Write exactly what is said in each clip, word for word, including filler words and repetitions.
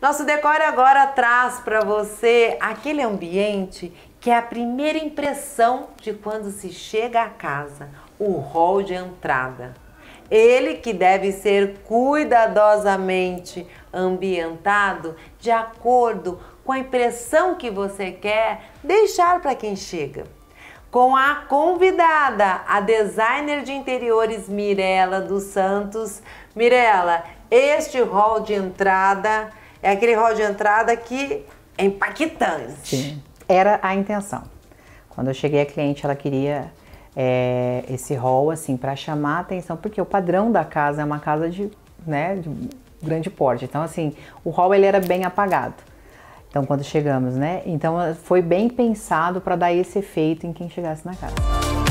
Nosso Decore agora traz para você aquele ambiente que é a primeira impressão de quando se chega à casa, o hall de entrada. Ele que deve ser cuidadosamente ambientado de acordo com a impressão que você quer deixar para quem chega. Com a convidada, a designer de interiores Mirela dos Santos. Mirela, este hall de entrada é aquele hall de entrada que é impactante. Sim, era a intenção. Quando eu cheguei a cliente, ela queria é, esse hall assim para chamar a atenção, porque o padrão da casa é uma casa de, né, de grande porte. Então assim, o hall ele era bem apagado. Então quando chegamos, né? Então foi bem pensado para dar esse efeito em quem chegasse na casa.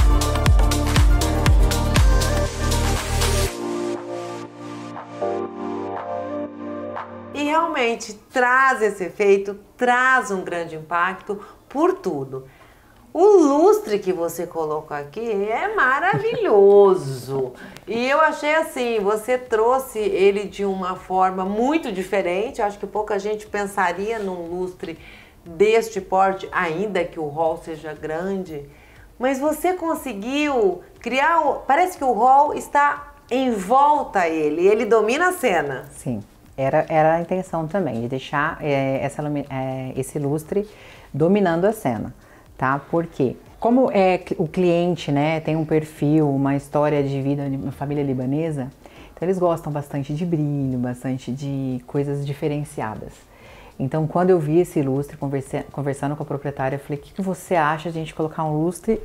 E realmente traz esse efeito, traz um grande impacto por tudo. O lustre que você colocou aqui é maravilhoso. E eu achei assim, você trouxe ele de uma forma muito diferente. Eu acho que pouca gente pensaria num lustre deste porte, ainda que o hall seja grande. Mas você conseguiu criar, parece que o hall está em volta a ele, ele domina a cena. Sim. Era, era a intenção também, de deixar é, essa, é, esse lustre dominando a cena, tá? Porque como é, o cliente, né, tem um perfil, uma história de vida, uma família libanesa, então eles gostam bastante de brilho, bastante de coisas diferenciadas. Então quando eu vi esse lustre, converse, conversando com a proprietária, eu falei, o que, que você acha de a gente colocar um lustre?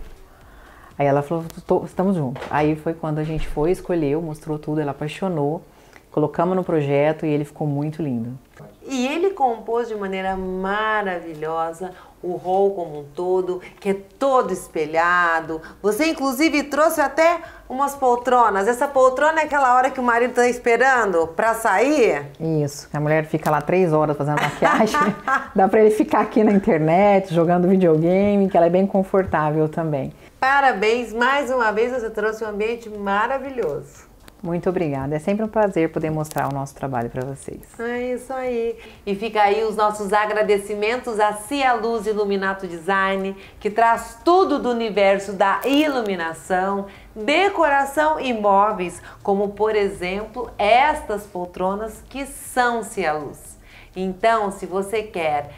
Aí ela falou, estamos juntos. Aí foi quando a gente foi, escolheu, mostrou tudo, ela apaixonou. Colocamos no projeto e ele ficou muito lindo. E ele compôs de maneira maravilhosa o hall como um todo, que é todo espelhado. Você inclusive trouxe até umas poltronas. Essa poltrona é aquela hora que o marido está esperando para sair? Isso, a mulher fica lá três horas fazendo maquiagem. Dá para ele ficar aqui na internet, jogando videogame, que ela é bem confortável também. Parabéns, mais uma vez você trouxe um ambiente maravilhoso. Muito obrigada, é sempre um prazer poder mostrar o nosso trabalho para vocês. É isso aí. E fica aí os nossos agradecimentos à Cialuz Iluminato Design, que traz tudo do universo da iluminação, decoração e móveis, como por exemplo estas poltronas que são Cialuz. Então, se você quer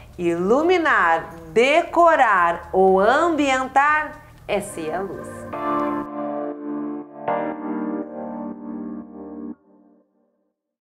iluminar, decorar ou ambientar, é Cialuz.